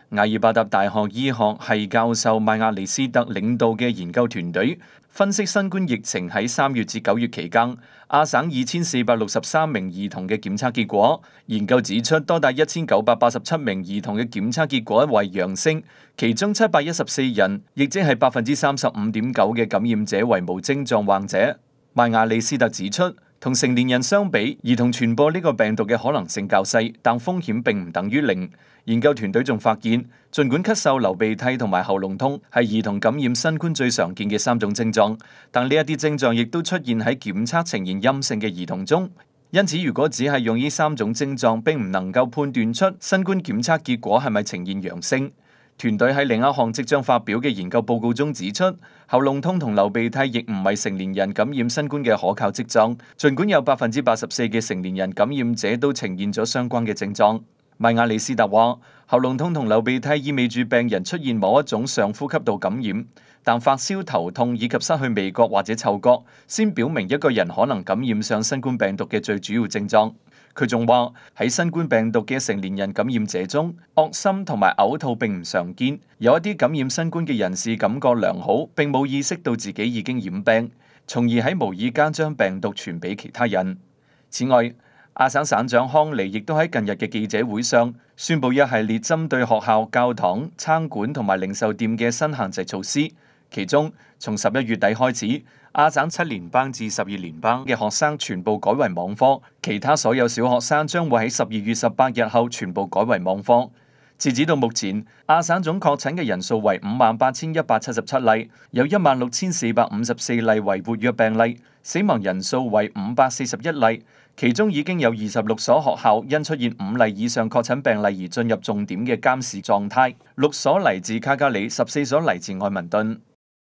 阿爾伯塔大學醫學系教授邁亞利斯特領導嘅研究團隊分析新冠疫情喺3月至9月期間亞省2463名兒童嘅檢測結果。研究指出，多達1987名兒童嘅檢測結果為陽性，其中714人，亦即係35.9%嘅感染者為無症狀患者。邁亞利斯特指出，同成年人相比，兒童傳播呢個病毒嘅可能性較細，但風險並唔等於零。研究團隊仲發現，儘管咳嗽、流鼻涕同埋喉嚨痛係兒童感染新冠最常見嘅3種症狀，但呢一啲症狀亦都出現喺檢測呈現陰性嘅兒童中。因此，如果只係用呢3種症狀，並唔能夠判斷出新冠檢測結果係咪呈現陽性。團隊喺另一項即將發表嘅研究報告中指出，喉嚨痛同流鼻涕亦唔係成年人感染新冠嘅可靠跡象，儘管有84%嘅成年人感染者都呈現咗相關嘅症狀。邁亞利斯特話，喉嚨痛同流鼻涕意味住病人出現某一種上呼吸道感染，但發燒、頭痛以及失去味覺或者嗅覺，先表明一個人可能感染上新冠病毒嘅最主要症狀。佢仲話，喺新冠病毒嘅成年人感染者中，噁心同埋嘔吐並唔常見，有一啲感染新冠嘅人士感覺良好，並冇意識到自己已經染病，從而喺無意間將病毒傳俾其他人。此外，亞省省長康尼亦都喺近日嘅記者會上宣布一系列針對學校、教堂、餐館同埋零售店嘅新限制措施，其中從11月底開始，亞省7年班至12年班嘅學生全部改為網課，其他所有小學生將會喺12月18日後全部改為網課。截止到目前，亞省總確診嘅人數為58,177例，有16,454例為活躍病例，死亡人數為541例，其中已經有26所學校因出現5例以上確診病例而進入重點嘅監視狀態，6所嚟自卡加里，14所嚟自愛民頓。